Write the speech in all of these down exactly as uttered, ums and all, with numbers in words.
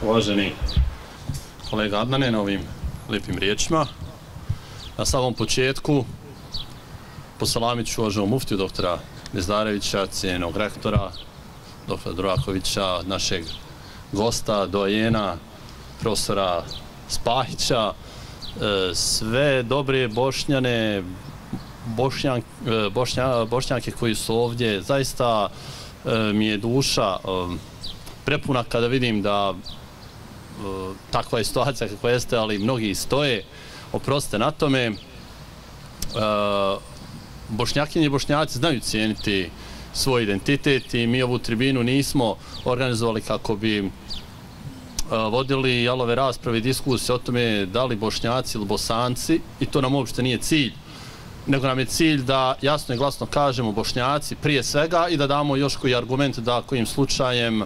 uvaženi kolega Adnane na ovim lijepim riječima. Na samom početku poselamit ću uvaženom muftiju doktora Nizdarevića, cijenjenog rektora, doktora Durakovića, našeg gosta, dojena, profesora Spahića, sve dobre Bošnjane, Bošnjan, Bošnja, Bošnjake koji su ovdje. Zaista mi je duša prepuna kada vidim da takva je situacija kakva jeste, ali mnogi stoje, oprostite na tome. Bošnjakinje i Bošnjaci znaju cijeniti svoj identitet i mi ovu tribinu nismo organizovali kako bi vodili jalove rasprave i diskusije o tome da li Bošnjaci ili Bosanci, i to nam uopšte nije cilj, nego nam je cilj da jasno i glasno kažemo Bošnjaci prije svega i da damo još koji argument da kojim slučajem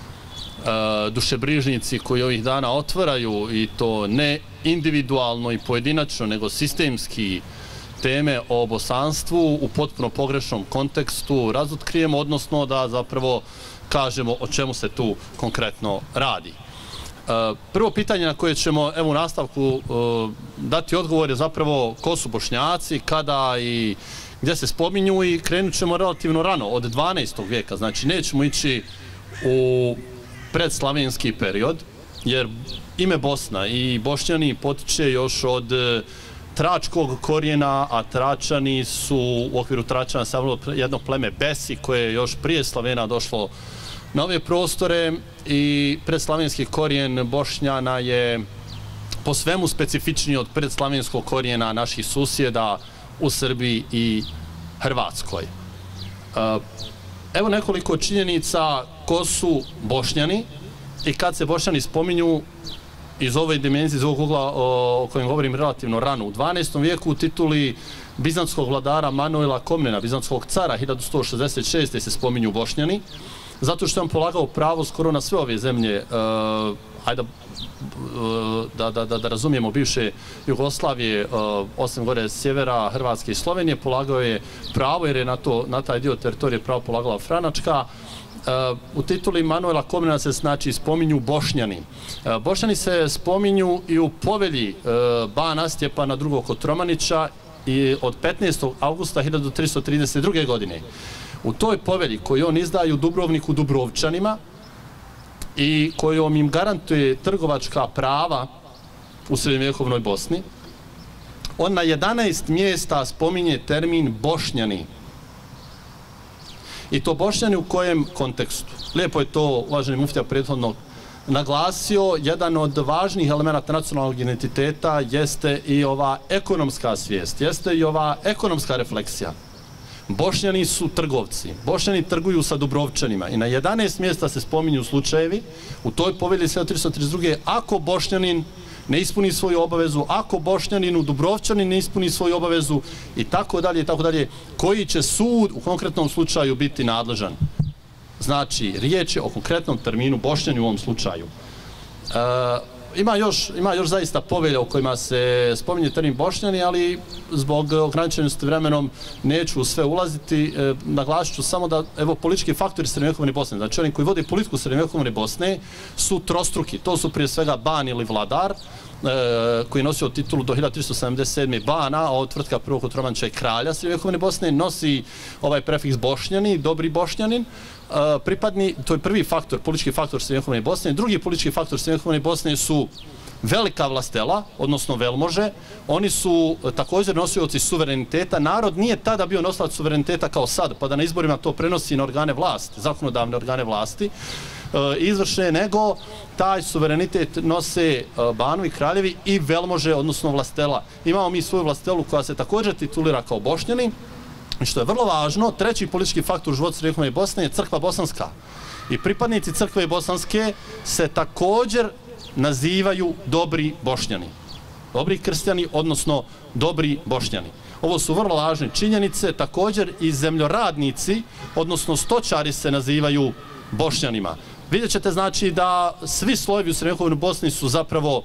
dušebrižnici koji ovih dana otvaraju, i to ne individualno i pojedinačno, nego sistemski, teme o bosanstvu u potpuno pogrešnom kontekstu razotkrijemo, odnosno da zapravo kažemo o čemu se tu konkretno radi. Prvo pitanje na koje ćemo evo u nastavku dati odgovor je zapravo ko su Bošnjaci, kada i gdje se spominju, i krenut ćemo relativno rano, od dvanaestog vijeka, znači nećemo ići u predslavenski period, jer ime Bosna i Bošnjani potiče još od tračkog korijena, a Tračani su u okviru Tračana savilo jedno pleme Besi koje je još prije Slavena došlo na ove prostore, i predslavenski korijen Bošnjana je po svemu specifičniji od predslavenskog korijena naših susjeda u Srbiji i Hrvatskoj. Evo nekoliko činjenica ko su Bošnjani i kad se Bošnjani spominju iz ove dimenzije, iz ovog ugla o kojem govorim relativno rano. U dvanaestom vijeku u tituli bizantskog vladara Manuela Komnena, bizantskog cara, hiljadu sto šezdeset šeste. se spominju Bošnjani, zato što je on polagao pravo skoro na sve ove zemlje, uh, hajde da, da, da, da razumijemo, bivše Jugoslavije, uh, osim gore sjevera, Hrvatske i Slovenije, polagao je pravo, jer je na, to, na taj dio teritorije pravo polagala Franačka. Uh, u tituli Manuela Komnena se znači spominju Bošnjani. Uh, Bošnjani se spominju i u povelji uh, bana Stjepana drugog Kotromanića i od petnaestog avgusta hiljadu tristo trideset druge. godine. U toj povelji koju on izdaje u Dubrovniku Dubrovčanima i kojom im garantuje trgovačka prava u srednjovjekovnoj Bosni, on na jedanaest mjesta spominje termin Bošnjani. I to Bošnjani u kojem kontekstu? Lijepo je to uvaženi muftija prethodno naglasio. Jedan od važnih elemenata nacionalnog identiteta jeste i ova ekonomska svijest, jeste i ova ekonomska refleksija. Bošnjani su trgovci, Bošnjani trguju sa Dubrovčanima i na jedanaest mjesta se spominju slučajevi u toj povelji hiljadu tristo trideset druge. ako Bošnjanin ne ispuni svoju obavezu, ako Bošnjanin u Dubrovčanin ne ispuni svoju obavezu i tako dalje i tako dalje, koji će sud u konkretnom slučaju biti nadležan. Znači, riječ je o konkretnom terminu Bošnjani u ovom slučaju. E, ima, još, ima još zaista povelja u kojima se spominje termin Bošnjani, ali zbog ograničenosti vremenom neću sve ulaziti. E, naglasit ću samo da evo politički faktori srednjovjekovne Bosne, znači oni koji vode politiku srednjovjekovne Bosne su trostruki. To su prije svega ban ili vladar, e, koji je nosio titulu do hiljadu tristo sedamdeset sedme. bana, a od tvrtka prvog Kotromanića je kralja srednjovjekovne Bosne, nosi ovaj prefiks Bošnjani, dobri Bošnjanin. Uh, pripadni, to je prvi faktor, politički faktor srednjovjekovne Bosne. Drugi politički faktor srednjovjekovne Bosne su velika vlastela, odnosno velmože. Oni su također nosioci suvereniteta. Narod nije tada bio nosilac suvereniteta kao sad, pa da na izborima to prenosi na organe vlasti, zakonodavne organe vlasti, uh, izvršne, nego taj suverenitet nose uh, banovi, kraljevi i velmože, odnosno vlastela. Imamo mi svoju vlastelu koja se također titulira kao Bošnjani. I što je vrlo važno, treći politički faktor u životu srednjovjekovne Bosne je crkva bosanska. I pripadnici crkve bosanske se također nazivaju dobri Bošnjani. Dobri kršćani, odnosno dobri Bošnjani. Ovo su vrlo važne činjenice. Također i zemljoradnici, odnosno stočari, se nazivaju Bošnjanima. Vidjet ćete znači da svi slojevi u srednjovjekovnoj Bosni su zapravo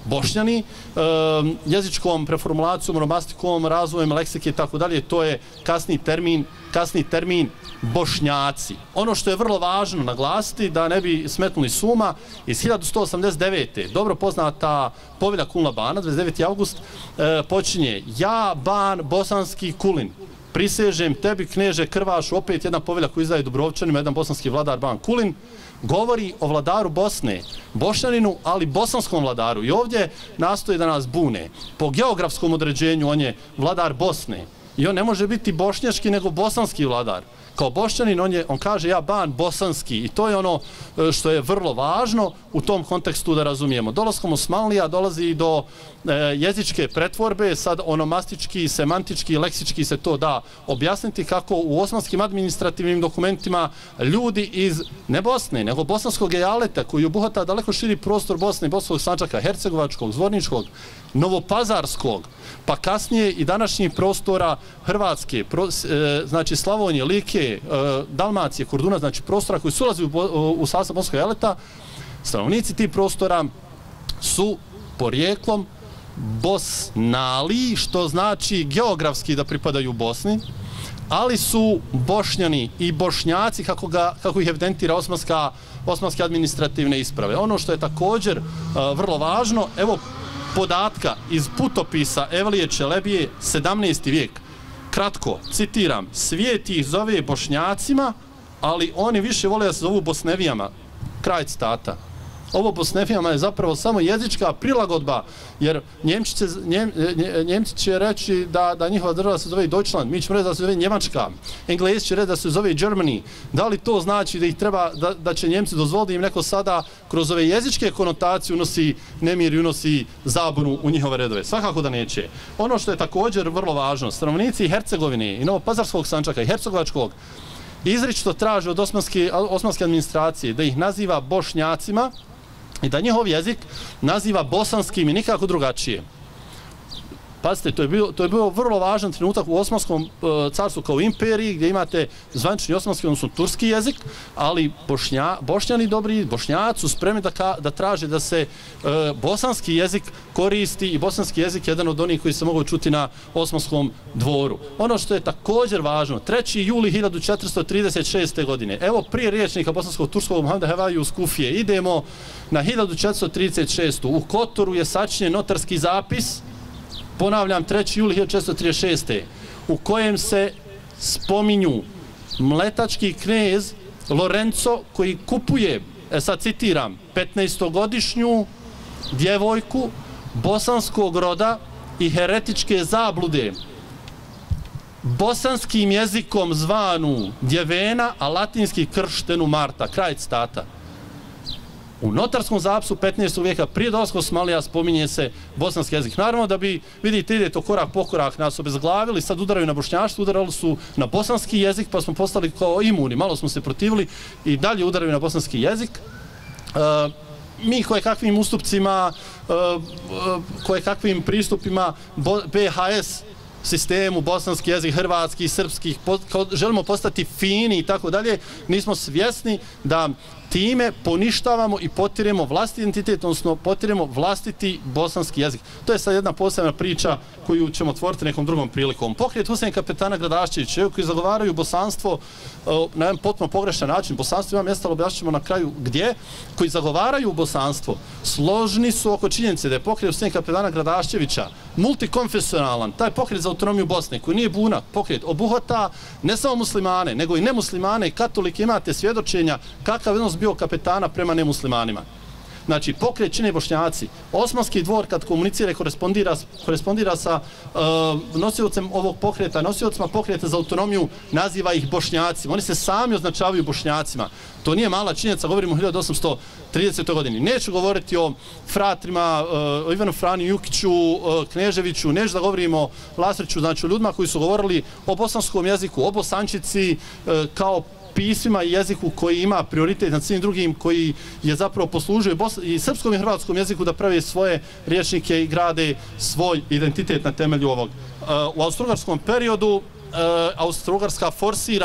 Bošnjani, jezičkom preformulacijom, romastikom, razvojem leksike i tako dalje, to je kasni termin, kasni termin Bošnjaci. Ono što je vrlo važno naglasiti, da ne bi smetnuli suma, iz hiljadu sto osamdeset devete. dobro poznata povelja Kulna Bana, dvadeset deveti avgust, počinje: ja, ban, bosanski Kulin, prisežem tebi, kneže Krvašu, opet jedna povelja koju izdaje Dubrovčanima, jedan bosanski vladar ban Kulin, govori o vladaru Bosne, Bošnjaninu, ali bosanskom vladaru. I ovdje nastoji da nas bune. Po geografskom određenju on je vladar Bosne i on ne može biti bošnjački nego bosanski vladar. Kao Bošnjanin on, je, on kaže ja ban bosanski i to je ono što je vrlo važno u tom kontekstu da razumijemo. Dolaskom Osmanlija dolazi do e, jezičke pretvorbe, sad onomastički, semantički, leksički se to da objasniti kako u osmanskim administrativnim dokumentima ljudi iz ne Bosne, nego bosanskog ejaleta koji obuhvata daleko širi prostor Bosne i Bosanskog Sandžaka, Hercegovačkog, Zvorničkog, Novopazarskog, pa kasnije i današnjih prostora Hrvatske, pro, e, znači Slavonije, Like, e, Dalmacije, Korduna, znači prostora koji su ulazi u, u, u sastav Bosanskog ejaleta, stanovnici tih prostora su porijeklom Bosnali, što znači geografski da pripadaju Bosni, ali su Bošnjani i Bošnjaci, kako, ga, kako ih evidentira osmanska, osmanske administrativne isprave. Ono što je također uh, vrlo važno, evo podatka iz putopisa Evlije Čelebije, sedamnaesti vijek. Kratko, citiram, svijet ih zove Bošnjacima, ali oni više vole da se zovu Bosnevijama. Kraj citata. Ovo Bosnevijama je zapravo samo jezička prilagodba, jer Njemci će, Njem, Njemci će reći da, da njihova država se zove Deutschland, mi ćemo reći da se zove Njemačka, Englezi će reći da se zove Germany. Da li to znači da ih treba, da, da će Njemci dozvoliti im neko sada kroz ove jezičke konotacije unosi nemir i unosi zabunu u njihove redove? Svakako da neće. Ono što je također vrlo važno, stanovnici Hercegovine i Novopazarskog Sandžaka i Hercegovačkog izričito traže od osmanske, osmanske administracije da ih naziva Bošnjacima i da njihov jezik naziva bosanskim i nikako drugačije. Pazite, to je bio, to je bio vrlo važan trenutak u Osmanskom uh, carstvu kao imperiji, gdje imate zvanični osmanski, odnosno turski jezik, ali bošnja, bošnjani dobri, bošnjaci su spremni da, ka, da traže da se uh, bosanski jezik koristi i bosanski jezik je jedan od onih koji se mogu čuti na Osmanskom dvoru. Ono što je također važno, treći juli hiljadu četiristo trideset šeste. godine, evo prije riječnika bosanskog turskog Muhameda Hevaju iz Kufije, idemo na hiljadu četiristo trideset šestu. U Kotoru je sačinjen notarski zapis, ponavljam, treći juli hiljadu četiristo trideset šeste. u kojem se spominju mletački knez Lorenzo koji kupuje, e sad citiram, petnaestogodišnju djevojku bosanskog roda i heretičke zablude, bosanskim jezikom zvanu Djevena, a latinski krštenu Marta. Kraj citata. U notarskom zapisu petnaestog vijeka prije dolaska Osmanlija spominje se bosanski jezik. Naravno da bi, vidite, ide to korak po korak, nas obezglavili, sad udaraju na bošnjaštvo, udarali su na bosanski jezik, pa smo postali kao imuni, malo smo se protivili i dalje udaraju na bosanski jezik. Uh, mi koje kakvim ustupcima, uh, koje kakvim pristupima B H S sistemu, bosanski jezik, hrvatski, srpski, po, kao, želimo postati fini i tako dalje, nismo svjesni da time poništavamo i potiremo vlastiti identitet, odnosno potiremo vlastiti bosanski jezik. To je sad jedna posebna priča koju ćemo otvoriti nekom drugom prilikom. Pokret Husein kapetana Gradaščevića, koji zagovaraju bosanstvo na jedan potpuno pogrešan način, bosanstvo ima mjesta, objašnjamo na kraju gdje, koji zagovaraju bosanstvo, složni su oko činjenice da je pokret Husein kapetana Gradaščevića multikonfesionalan, taj pokret za autonomiju Bosne, koji nije buna, pokret obuhvata ne samo muslimane, nego i nemuslimane i katolike. Imate svjedočenja kakav odnos bio kapetana prema nemuslimanima. Znači, pokret čine Bošnjaci. Osmanski dvor, kad komunicira i korespondira, korespondira sa uh, nosiocem ovog pokreta, nosiocima pokreta za autonomiju, naziva ih Bošnjacima. Oni se sami označavaju Bošnjacima. To nije mala činjenica, govorimo o hiljadu osamsto tridesetoj. godini. Neću govoriti o fratrima, uh, o Ivanu Frani Jukiću, uh, Kneževiću, neću da govorimo o Lasriću, znači o ljudima koji su govorili o bosanskom jeziku, o bosančici, uh, kao pismima i jeziku koji ima prioritet nad svim drugim, koji je zapravo poslužio i srpskom i hrvatskom jeziku da prave svoje rječnike i grade svoj identitet na temelju ovog. U austrougarskom periodu Austrougarska forsira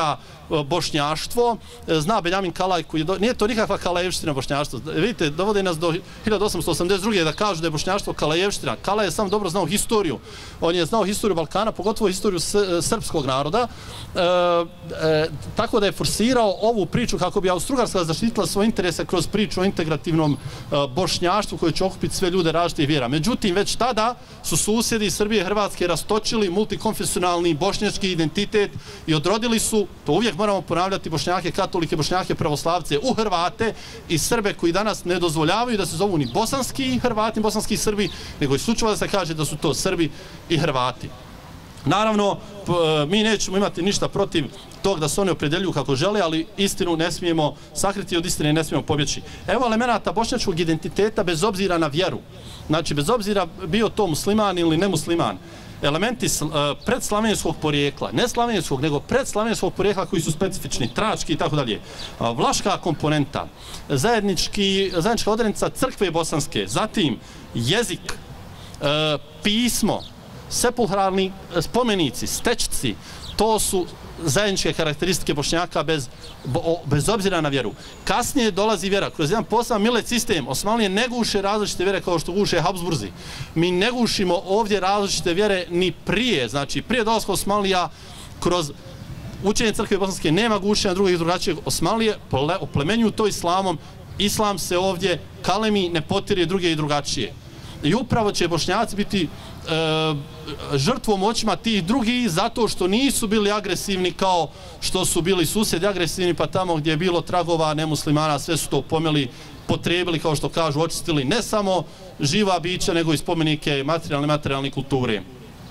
bošnjaštvo. Zna Benjamin Kalaj, koji je do... nije to nikakva kalajevština bošnjaštvo. Vidite, dovode nas do hiljadu osamsto osamdeset druge da kažu da je bošnjaštvo kalajevština. Kalaj je sam dobro znao historiju. On je znao historiju Balkana, pogotovo historiju srpskog naroda. E, e, tako da je forsirao ovu priču kako bi Austro-Ugarska zaštitila svoje interese kroz priču o integrativnom e, bošnjaštvu koje će okupiti sve ljude različitih vjera. Međutim, već tada su susjedi Srbije i Hrvatske rastočili multikonfesionalni bošnjački identitet i odrodili su, to uvijek moramo ponavljati, Bošnjake katolike, Bošnjake pravoslavce u Hrvate i Srbe koji danas ne dozvoljavaju da se zovu ni bosanski Hrvati, ni bosanski Srbi, nego isključivo da se kaže da su to Srbi i Hrvati. Naravno, mi nećemo imati ništa protiv tog da se oni opredeljuju kako žele, ali istinu ne smijemo sakriti, od istine ne smijemo pobjeći. Evo elemenata bošnjačkog identiteta bez obzira na vjeru. Znači, bez obzira bio to musliman ili nemusliman. Elementi predslavenskog porijekla, ne slavenskog, nego predslavenskog porijekla koji su specifični, trački i tako dalje. Vlaška komponenta, zajednički, zajednička odrednica crkve bosanske, zatim jezik, pismo, sepulhralni spomenici, stečci, to su zajedničke karakteristike Bošnjaka bez, bez obzira na vjeru. Kasnije dolazi vjera kroz jedan poseban milet sistem. Osmanlije ne guše različite vjere kao što guše Habsburzi. Mi ne gušimo ovdje različite vjere ni prije. Znači, prije dolaska Osmanlija kroz učenje crkve bosanske nema gušenja drugih i drugačijeg. Osmanlije oplemenjuju to islamom. Islam se ovdje kalemi, ne potire druge i drugačije. I upravo će Bošnjaci biti e, žrtvom očima tih drugih zato što nisu bili agresivni kao što su bili susjedi agresivni, pa tamo gdje je bilo tragova nemuslimana sve su to pomeli, potrebili, kao što kažu, očistili ne samo živa bića nego i spomenike materijalne materijalne kulture.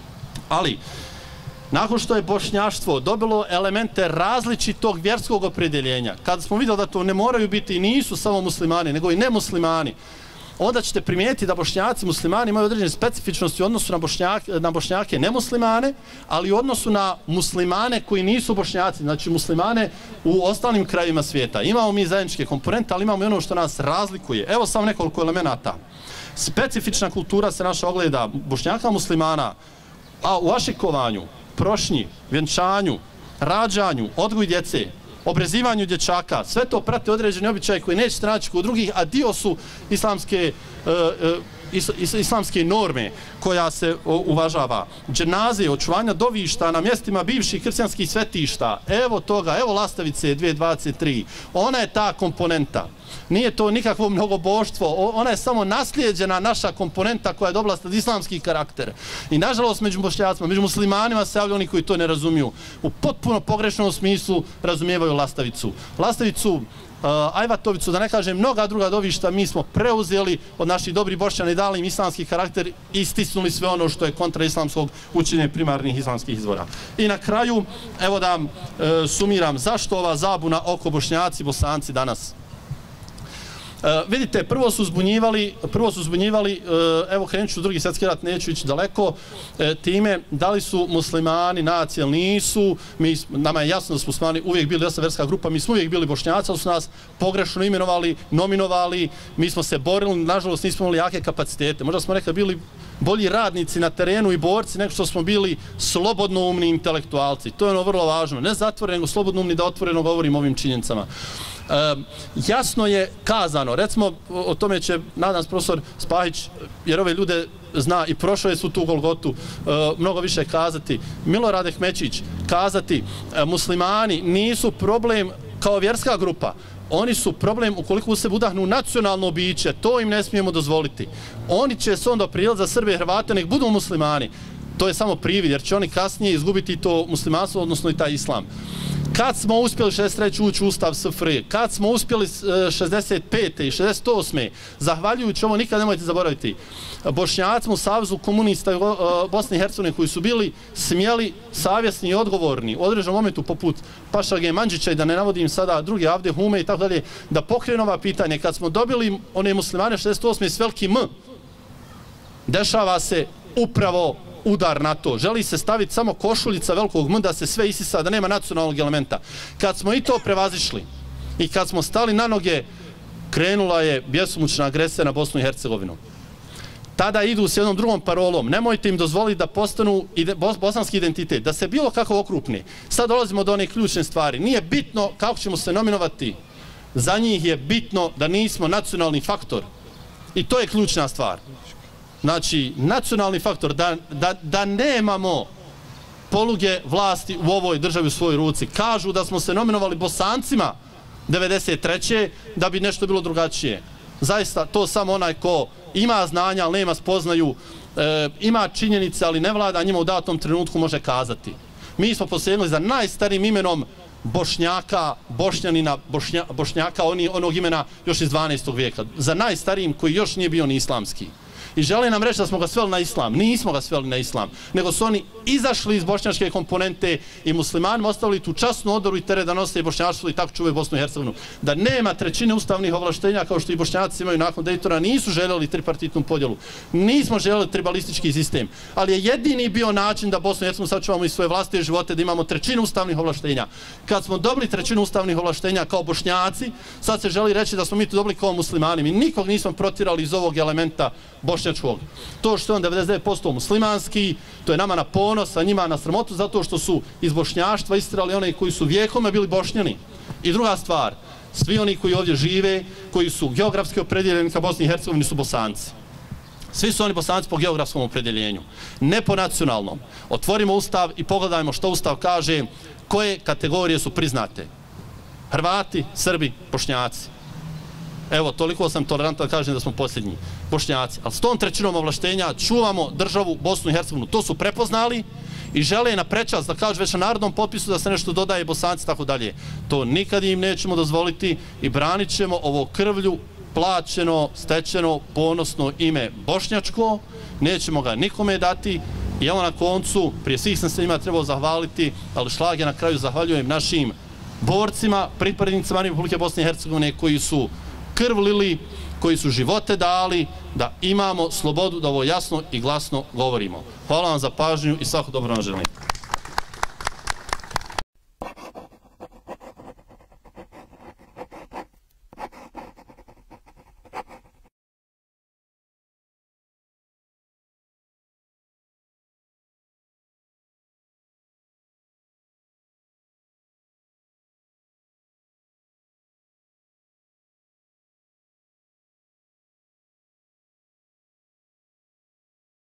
Ali nakon što je bošnjaštvo dobilo elemente različitog vjerskog opredjeljenja, kada smo vidjeli da to ne moraju biti i nisu samo muslimani nego i nemuslimani, onda ćete primijetiti da Bošnjaci muslimani imaju određene specifičnosti u odnosu na Bošnjake, na Bošnjake nemuslimane, ali u odnosu na muslimane koji nisu Bošnjaci, znači muslimane u ostalim krajevima svijeta. Imamo mi zajedničke komponente, ali imamo i ono što nas razlikuje. Evo samo nekoliko elemenata. Specifična kultura se naša ogleda Bošnjaka muslimana, a u ašikovanju, prošnji, vjenčanju, rađanju, odgoju djece, obrezivanju dječaka, sve to prate određeni običaje koji nećete naći kod drugih, a dio su islamske, uh, uh, is, is, islamske norme koja se uh, uvažava. Dženaze, očuvanja dovišta na mjestima bivših kršćanskih svetišta, evo toga, evo Lastavice dvije tisuće dvadeset tri, ona je ta komponenta. Nije to nikakvo mnogoboštvo, ona je samo naslijeđena naša komponenta koja je dobila sad islamski karakter. I nažalost među Bošnjacima, među muslimanima se javljaju oni koji to ne razumiju. U potpuno pogrešnom smislu razumijevaju Lastavicu. Lastavicu, uh, Ajvatovicu, da ne kažem mnoga druga dovišta, mi smo preuzeli od naših dobrih Bošnjana i dali im islamski karakter i stisnuli sve ono što je kontra islamskog učenja primarnih islamskih izvora. I na kraju, evo da uh, sumiram, zašto ova zabuna oko Bošnjaci i Bosanci danas? Uh, vidite, prvo su zbunjivali, prvo su zbunjivali, uh, evo krenut ću drugi svjetski rat, neću ići daleko, uh, time da li su muslimani nacija ili nisu, mi, nama je jasno da su muslimani uvijek bili jasna verska grupa, mi smo uvijek bili Bošnjaci, ali su nas pogrešno imenovali, nominovali, mi smo se borili, nažalost nismo imali jake kapacitete, možda smo nekad bili bolji radnici na terenu i borci nego što smo bili slobodnoumni intelektualci. To je ono vrlo važno, ne zatvoreno, nego slobodnoumni, da otvoreno govorim o ovim činjenicama. E, jasno je kazano, recimo o tome će, nadam se, profesor Spahić, jer ove ljude zna i prošao je svu tu Golgotu, e, mnogo više kazati. Milorad Ehmečić kazati, e, muslimani nisu problem kao vjerska grupa, oni su problem ukoliko u sebe udahnu nacionalno biće, to im ne smijemo dozvoliti. Oni će se onda prijeli za Srbe i Hrvate, nek budu muslimani. To je samo privid, jer će oni kasnije izgubiti to muslimanstvo, odnosno i taj islam. Kad smo uspjeli šezdeset treće ući u Ustav S F R I, kad smo uspjeli šezdeset pete i šezdeset osme zahvaljujući ovo, nikad nemojte zaboraviti, Bošnjacima u Savezu komunista Bosne i Hercegovine koji su bili smjeli, savjesni i odgovorni u određenom momentu poput Pašage Mandžića i da ne navodim sada druge Avde Hume i tako dalje, da pokrenu ova pitanje. Kad smo dobili one muslimane šezdeset osme s velikim M, dešava se upravo udar na to. Želi se staviti samo košuljica velikog M da se sve isisa, da nema nacionalnog elementa. Kad smo i to prevazišli i kad smo stali na noge, krenula je bjesomučna agresija na Bosnu i Hercegovinu. tada idu s jednom drugom parolom, nemojte im dozvoliti da postanu ide, bosanski identitet, da se bilo kako okrupni. Sad dolazimo do one ključne stvari. Nije bitno kako ćemo se nominovati, za njih je bitno da nismo nacionalni faktor. I to je ključna stvar. Znači, nacionalni faktor, da, da, da nemamo poluge vlasti u ovoj državi u svojoj ruci. Kažu da smo se nominovali Bosancima devedeset treće da bi nešto bilo drugačije. Zaista, to samo onaj ko ima znanja, ali nema spoznaju, e, ima činjenice, ali ne vlada, njima u datom trenutku može kazati. Mi smo posegnuli za najstarijim imenom Bošnjaka, Bošnjanina, Bošnja, Bošnjaka, oni, onog imena još iz dvanaestog vijeka. Za najstarijim koji još nije bio ni islamski. I žele nam reći da smo ga sveli na islam. Nismo ga sveli na islam, nego su oni izašli iz bošnjačke komponente i muslimanima ostavili tu časnu odoru i tere da nose bošnjaštvo i tako čuvaju Bosnu i Hercegovinu. Da nema trećine ustavnih ovlaštenja kao što i Bošnjaci imaju nakon Dejtona, nisu željeli tripartitnu podjelu. Nismo željeli tribalistički sistem, ali je jedini bio način da Bosnu i Hercegovinu sačuvamo i svoje vlastite živote, da imamo trećinu ustavnih ovlaštenja. Kad smo dobili trećinu ustavnih ovlaštenja kao Bošnjaci, sad se želi reći da smo mi to dobili kao muslimani. Mi nikog nismo protirali iz ovog elementa bošnjačkog. To što je on devedeset devet posto muslimanski, to je nama na ponos, a njima na sramotu, zato što su iz bošnjaštva istirali one koji su vijekome bili bošnjani. I druga stvar, svi oni koji ovdje žive, koji su geografski opredjeljeni ka Bosni i Hercegovini su Bosanci. Svi su oni Bosanci po geografskom opredjeljenju, ne po nacionalnom. Otvorimo Ustav i pogledajmo što Ustav kaže, koje kategorije su priznate. Hrvati, Srbi, Bošnjaci. Evo, toliko sam tolerantan da kažem da smo posljednji Bošnjaci. Ali s tom trećinom ovlaštenja čuvamo državu Bosnu i Hercegovinu. To su prepoznali i žele na prečac da kažu već na narodnom potpisu da se nešto dodaje Bosanci, tako dalje. To nikad im nećemo dozvoliti i branit ćemo ovo krvlju plaćeno, stečeno, ponosno ime bošnjačko. Nećemo ga nikome dati. I evo na koncu, prije svih sam se njima trebao zahvaliti, ali šlag je na kraju zahvaljujem našim borcima, pripadnicima Republike Bosne i Hercegovine koji su krvlili, koji su živote dali, da imamo slobodu da ovo jasno i glasno govorimo. Hvala vam za pažnju i svako dobro vam želim.